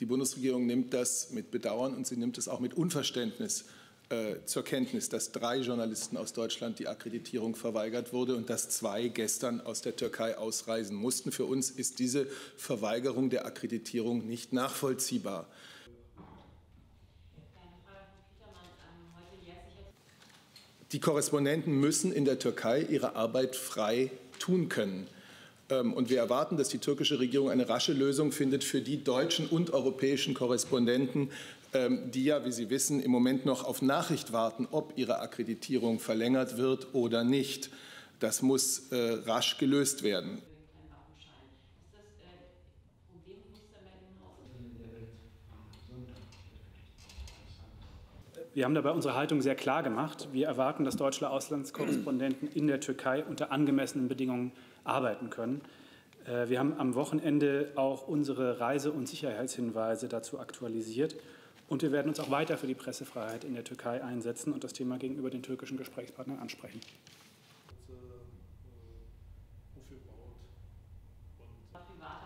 Die Bundesregierung nimmt das mit Bedauern und sie nimmt es auch mit Unverständnis zur Kenntnis, dass 3 Journalisten aus Deutschland die Akkreditierung verweigert wurde und dass 2 gestern aus der Türkei ausreisen mussten. Für uns ist diese Verweigerung der Akkreditierung nicht nachvollziehbar. Die Korrespondenten müssen in der Türkei ihre Arbeit frei tun können. Und wir erwarten, dass die türkische Regierung eine rasche Lösung findet für die deutschen und europäischen Korrespondenten, die ja, wie Sie wissen, im Moment noch auf Nachricht warten, ob ihre Akkreditierung verlängert wird oder nicht. Das muss rasch gelöst werden. Wir haben dabei unsere Haltung sehr klar gemacht. Wir erwarten, dass deutsche Auslandskorrespondenten in der Türkei unter angemessenen Bedingungen arbeiten können. Wir haben am Wochenende auch unsere Reise- und Sicherheitshinweise dazu aktualisiert. Und wir werden uns auch weiter für die Pressefreiheit in der Türkei einsetzen und das Thema gegenüber den türkischen Gesprächspartnern ansprechen. Wofür baut und